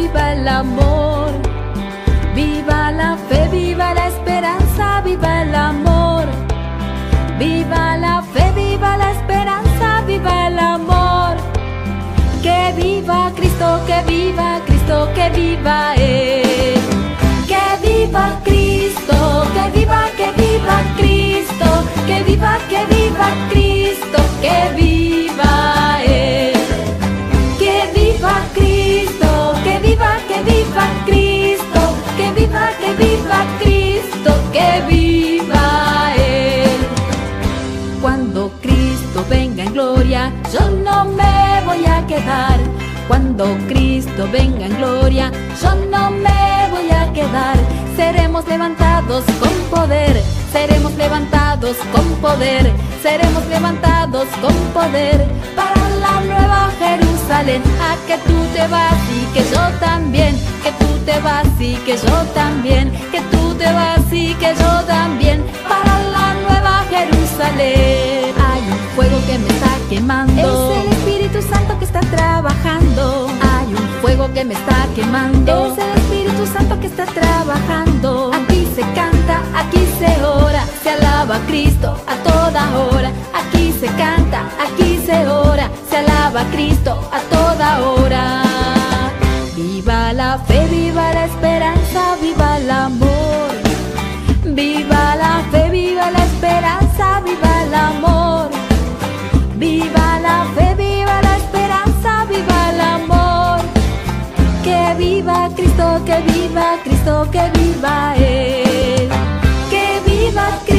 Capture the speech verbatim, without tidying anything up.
viva el amor. Viva la fe, viva la esperanza, viva el amor. Viva la fe, viva la esperanza, viva el amor. Que viva Cristo, que viva Cristo, que viva Él. Que viva Cristo, que viva, que viva Cristo. Que viva, que viva Cristo, que viva Él. Que viva Cristo, que viva, que viva Cristo. Que viva, que viva Cristo, que viva Él. Cuando Cristo venga en gloria, yo no me voy a quedar. Cuando Cristo venga en gloria, yo no me voy a quedar. Seremos levantados con poder, seremos levantados con poder, seremos levantados con poder para la nueva Jerusalén. A que tú te vas y que yo también, que tú te vas y que yo también, que tú te vas y que yo también para la nueva Jerusalén. Hay un fuego que me está quemando, es el Espíritu Santo que está trabajando. Hay un fuego que me está quemando, es el Espíritu Santo que está trabajando. Aquí se canta, aquí se ora, se alaba a Cristo a toda hora. Aquí se canta, aquí se ora, se alaba a Cristo a toda hora. Viva la fe, viva la esperanza, viva el amor. Viva la fe, viva la esperanza, viva el amor. Viva la fe, viva la esperanza, viva el amor. Que viva Cristo, que viva Cristo, que viva Él. Que viva Cristo.